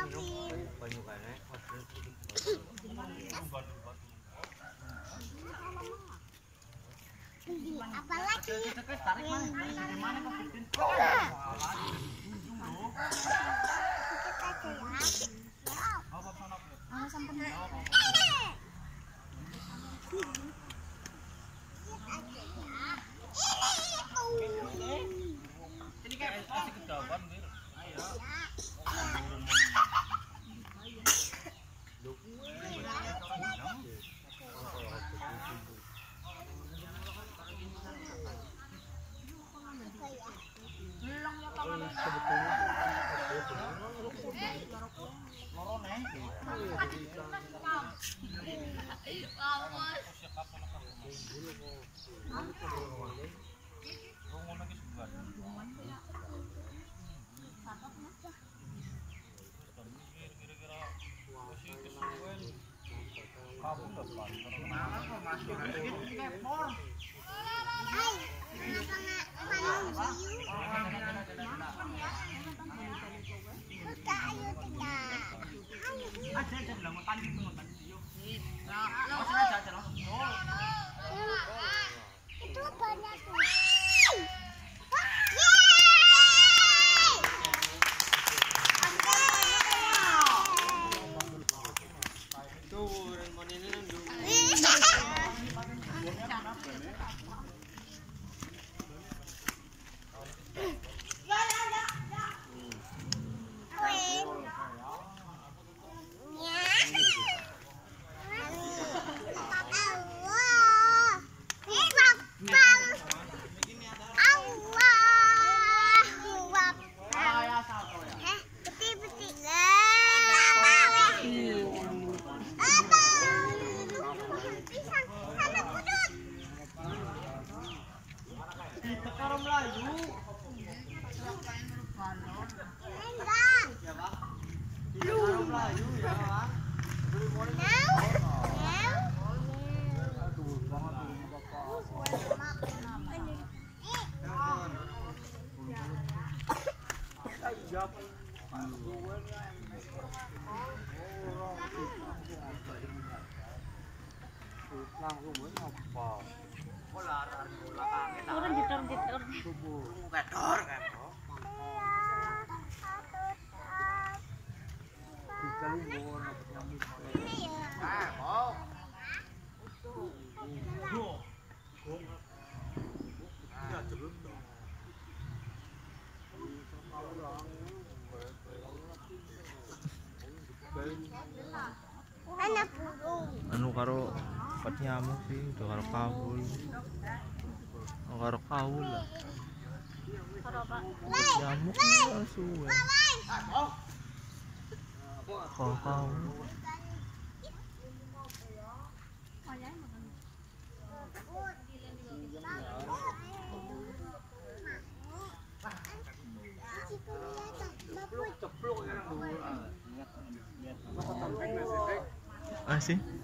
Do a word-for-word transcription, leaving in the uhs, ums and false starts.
Apalagi tarik mana? Gimana kok bikin? Ini kayak masih ketahuan, Bir. Ayo. Itu banyak. Turun jitor jitor. Kedor kan. Anu karo obat nyamuk sih udah karo kawul oh, karo kawul lah obat nyamuk ya suwe karo kawul ah sih